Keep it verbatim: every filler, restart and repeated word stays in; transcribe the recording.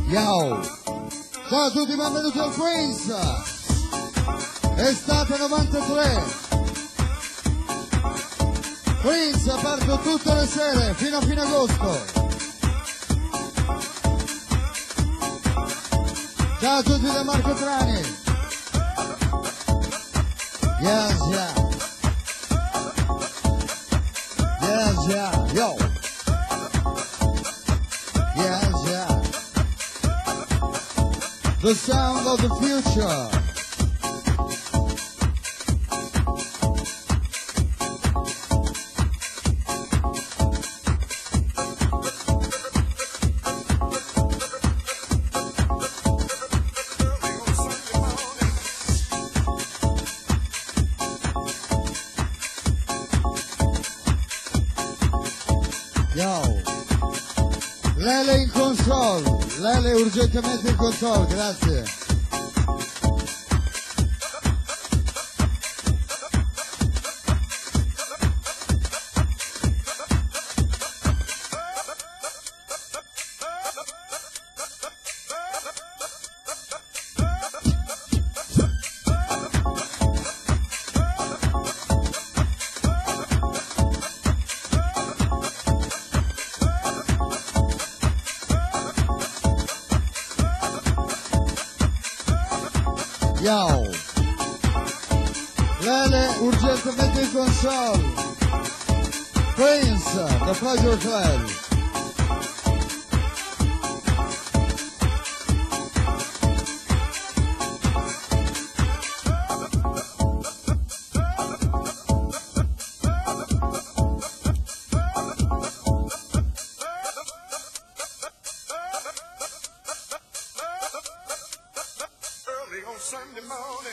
Yo! Ciao a tutti, benvenuti al Queens! Estate novantatré! Queens, aperto tutte le sere, fino a fine agosto! Ciao a tutti da Marco Trani! Yes, yeah! Yes, yeah! Yo! Yes, yeah! The sound of the future! Yo, Lele in console, Lele urgentemente in console, grazie. Yo, Lele urgentemente in console, Queens, The Pleasure Club. On Sunday morning.